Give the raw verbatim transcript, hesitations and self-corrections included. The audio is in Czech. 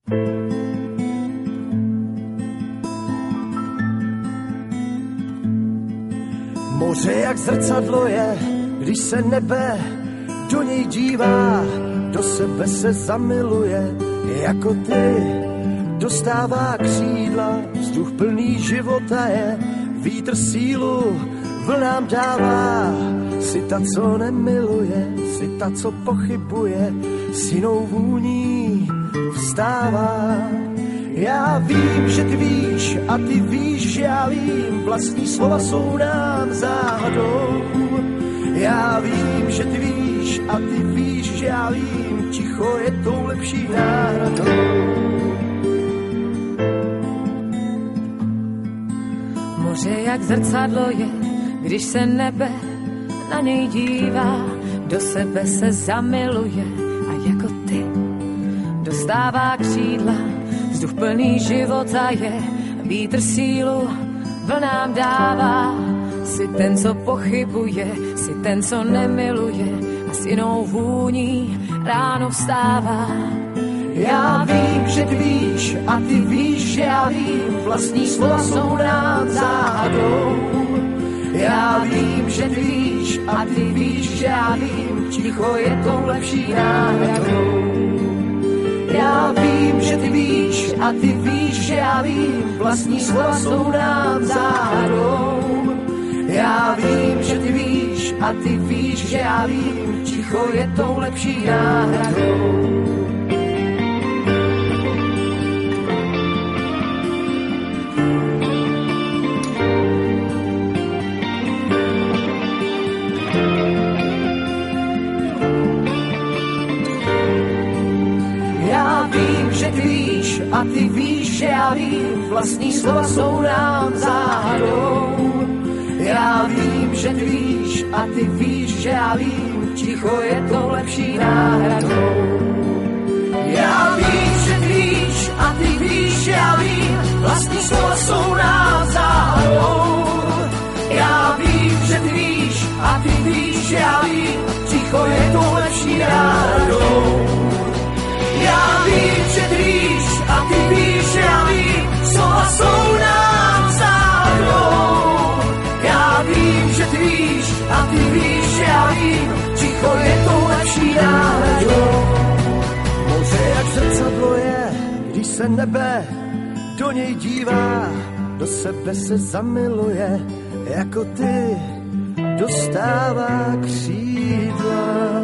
Moře jak zrcadlo je, když se nebe do něj dívá, do sebe se zamiluje, jako ty, dostává křídla, vzduch plný života je, vítr sílu vlnám dává, si ta, co nemiluje, si ta, co pochybuje, s jinou vůní vstává. Já vím, že ty víš a ty víš, že já vím, vlastní slova jsou nám záhadou. Já vím, že ty víš a ty víš, že já vím, ticho je tou lepší náhradou. Moře jak zrcadlo je, když se nebe na něj dívá, do sebe se zamiluje a jako ty dostává křídla, vzduch plný života je, vítr sílu vlnám dává. Jsi ten, co pochybuje, jsi ten, co nemiluje a s jinou vůní ráno vstává. Já vím, že ty víš a ty víš, že já vím, vlastní slova jsou nám záhadou. Já vím, že ty víš a ty víš, že já vím, ticho je tou lepší náhradou. Já vím, že ty víš a ty víš, že já vím, vlastní slova jsou nám záhadou. Já vím, že ty víš a ty víš, že já vím, ticho je tou lepší náhradou. Že ty víš a ty víš, že já vím, vlastní slova jsou nám záhadou. Já vím, že ty víš a ty víš, že já vím, ticho je to lepší náhradou. Já vím, že ty víš a ty víš, že já vím, vlastní slova jsou nám záhadou. Já vím, že ty víš a ty víš, že já vím, ticho je to lepší náhradou. Já vím, že ty víš a ty víš, že já vím, slova jsou nám záhadou. Já vím, že ty víš a ty víš, že já vím, ticho je tou lepší náhradou. Moře jak zrcadlo je, když se nebe do něj dívá, do sebe se zamiluje, jako ty dostává křídla.